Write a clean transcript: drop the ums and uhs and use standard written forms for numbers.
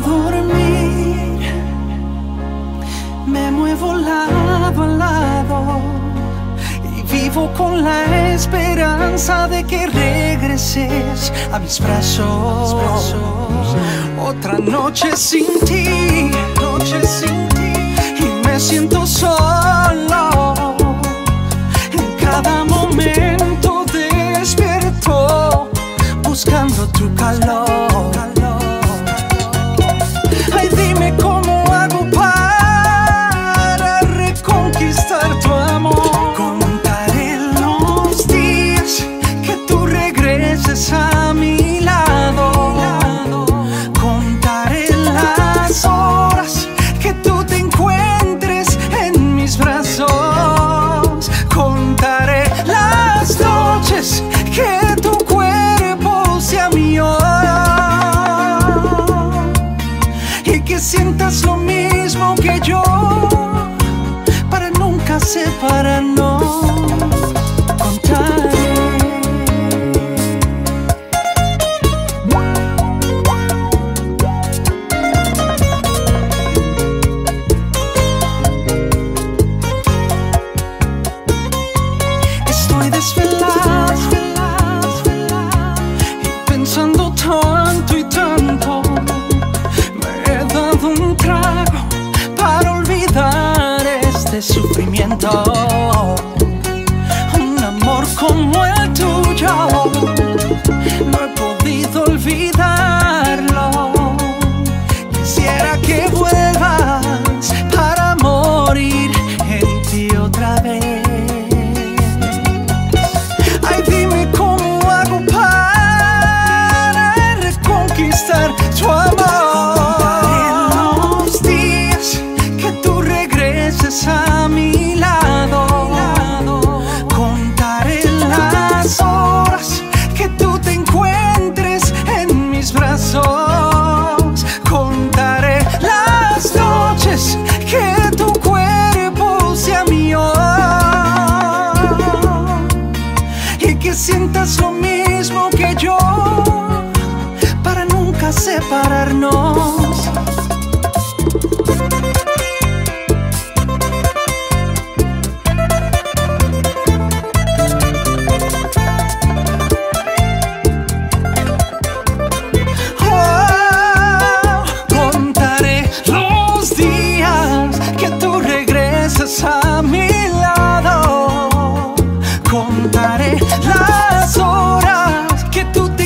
dormir, me muevo lado a lado y vivo con la esperanza de que regreses a mis brazos. Otra noche sin ti, y me siento solo. En cada momento despierto buscando tu calor. Ay, dime cómo hago para reconquistar tu amor. Contaré los días que tú regreses a mi lado. Contaré las horas que tú te encuentres en mis brazos. Contaré las noches que tu cuerpo sea mío. Y que sientas lo mismo que yo, para nunca separarnos. Contaré. Estoy desvelado y pensando tanto y tanto. Me he dado un trago para olvidar este sufrimiento. Un amor como el tuyo no he podido olvidarlo. Quisiera que vuelvas para morir en ti otra vez. Ay, dime cómo hago para reconquistar tu amor. Los días que tú regreses a mi lado. Contaré las horas que tú te encuentres en mis brazos. Contaré las noches que tu cuerpo sea mío. Y que sientas lo mismo que yo, para nunca separarnos. Contaré los días que tú regresas a mi lado. Contaré las horas que tú